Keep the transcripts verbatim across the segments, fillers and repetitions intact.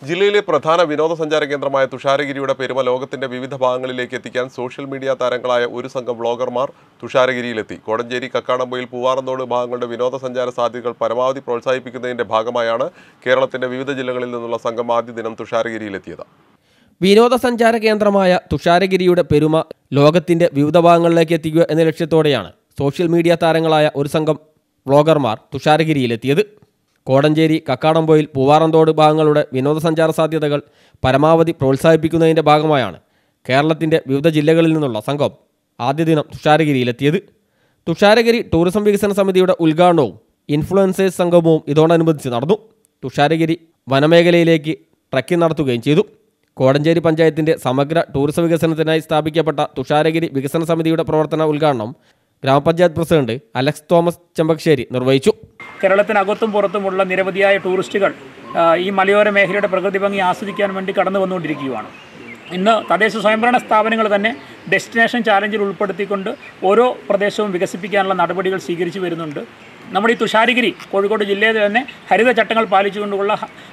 ജില്ലയിലെ പ്രധാന വിനോദസഞ്ചാര കേന്ദ്രമായ തുഷാരഗിരിയുടെ പെരുമ ലോകത്തിന്റെ വിവിധ ഭാഗങ്ങളിലേക്ക് എത്തിക്കാൻ സോഷ്യൽ മീഡിയ താരങ്ങളായ ഒരു സംഘം വ്ളോഗർമാർ തുഷാരഗിരിയിലെത്തി. കോടഞ്ചേരി, കക്കാടംപൊയിൽ, പൂവാറന്തോട് ഭാഗങ്ങളുടെ വിനോദസഞ്ചാര സാധ്യതകൾ പരമാവധി പ്രോത്സാഹിപ്പിക്കുന്നതിന്റെ ഭാഗമായാണ് കേരളത്തിന്റെ വിവിധ ജില്ലകളിൽ നിന്നുള്ള സംഘം ആദ്യ ദിനം തുഷാരഗിരിയിലെത്തിയത്. വിനോദസഞ്ചാര കേന്ദ്രമായ തുഷാരഗിരിയുടെ പെരുമ ലോകത്തിന്റെ വിവിധ ഭാഗങ്ങളിലേക്ക് എത്തിക്കുക എന്ന ലക്ഷ്യത്തോടെയാണ് സോഷ്യൽ മീഡിയ താരങ്ങളായ ഒരു സംഘം വ്ളോഗർമാർ തുഷാരഗിരിയിലെത്തിയത്. കോടഞ്ചേരി, കക്കാടംപൊയിൽ, പൂവാറന്തോട് ഭാഗങ്ങളുടെ വിനോദസഞ്ചാര സാധ്യതകൾ പരമാവധി പ്രോത്സാഹിപ്പിക്കുന്നതിൻ്റെ ഭാഗമായാണ് കേരളത്തിൻ്റെ വിവിധ ജില്ലകളിൽ നിന്നുള്ള സംഘം ആദ്യ ദിനം തുഷാരഗിരിയിലെത്തിയത്. തുഷാരഗിരി ടൂറിസം വികസന സമിതിയുടെ ഉദ്ഘാടനവും ഇൻഫ്ലുവൻസേഴ്സ് സംഗമവും ഇതോടനുബന്ധിച്ച് നടന്നു. തുഷാരഗിരി വനമേഖലയിലേക്ക് ട്രക്കിംഗ് നടത്തുകയും ചെയ്തു. കോടഞ്ചേരി പഞ്ചായത്തിൻ്റെ സമഗ്ര ടൂറിസം വികസനത്തിനായി സ്ഥാപിക്കപ്പെട്ട തുഷാരഗിരി വികസന സമിതിയുടെ പ്രവർത്തന ഉദ്ഘാടനം ഗ്രാമപഞ്ചായത്ത് പ്രസിഡന്റ് അലക്സ് തോമസ് ചെമ്പകശ്ശേരി നിർവഹിച്ചു. കേരളത്തിനകത്തും പുറത്തുമുള്ള നിരവധിയായ ടൂറിസ്റ്റുകൾ ഈ മലയോര മേഖലയുടെ പ്രകൃതി ഭംഗി ആസ്വദിക്കാൻ വേണ്ടി കടന്നു വന്നുകൊണ്ടിരിക്കുകയാണ്. ഇന്ന് തദ്ദേശ സ്വയംഭരണ സ്ഥാപനങ്ങൾ തന്നെ ഡെസ്റ്റിനേഷൻ ചാലഞ്ചിൽ ഉൾപ്പെടുത്തിക്കൊണ്ട് ഓരോ പ്രദേശവും വികസിപ്പിക്കാനുള്ള നടപടികൾ സ്വീകരിച്ചു വരുന്നുണ്ട്. നമ്മുടെ ഈ തുഷാരഗിരി കോഴിക്കോട് ജില്ലയിൽ തന്നെ ഹരിത ചട്ടങ്ങൾ പാലിച്ചുകൊണ്ടുള്ള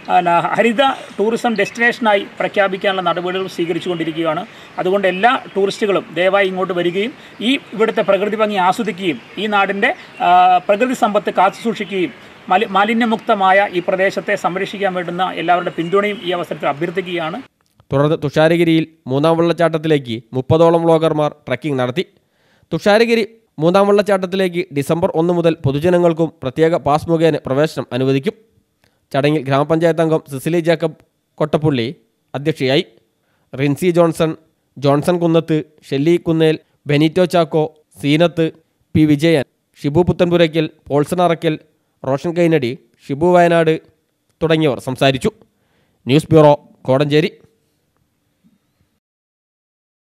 ഹരിത ടൂറിസം ഡെസ്റ്റിനേഷനായി പ്രഖ്യാപിക്കാനുള്ള നടപടികൾ സ്വീകരിച്ചുകൊണ്ടിരിക്കുകയാണ്. അതുകൊണ്ട് എല്ലാ ടൂറിസ്റ്റുകളും ദയവായി ഇങ്ങോട്ട് വരികയും ഈ ഇവിടുത്തെ പ്രകൃതി ഭംഗി ആസ്വദിക്കുകയും ഈ നാടിൻ്റെ പ്രകൃതി സമ്പത്ത് കാത്തുസൂക്ഷിക്കുകയും മലി മാലിന്യമുക്തമായ ഈ പ്രദേശത്തെ സംരക്ഷിക്കാൻ വേണ്ടുന്ന എല്ലാവരുടെ പിന്തുണയും ഈ അവസരത്തിൽ അഭ്യർത്ഥിക്കുകയാണ്. തുടർന്ന് തുഷാരഗിരിയിൽ മൂന്നാം വെള്ളച്ചാട്ടത്തിലേക്ക് മുപ്പതോളം വ്ളോഗർമാർ ട്രക്കിംഗ് നടത്തി. തുഷാരഗിരി മൂന്നാം വെള്ളച്ചാട്ടത്തിലേക്ക് ഡിസംബർ ഒന്ന് മുതൽ പൊതുജനങ്ങൾക്കും പ്രത്യേക പാസ് മുഖേന പ്രവേശനം അനുവദിക്കും. ചടങ്ങിൽ ഗ്രാമപഞ്ചായത്ത് അംഗം സിസിലി ജേക്കബ് കൊട്ടപ്പുള്ളി അധ്യക്ഷയായി. റിൻസി ജോൺസൺ, ജോൺസൺ കുന്നത്ത്, ഷെല്ലി കുന്നേൽ, ബെനിറ്റോ ചാക്കോ, സീനത്ത്, പി വിജയൻ, ഷിബു പുത്തൻപുരയ്ക്കൽ, പോൾസൺ അറയ്ക്കൽ, റോഷൻ കൈനടി, ഷിബു വയനാട് തുടങ്ങിയവർ സംസാരിച്ചു. News bureau, Kodanchery.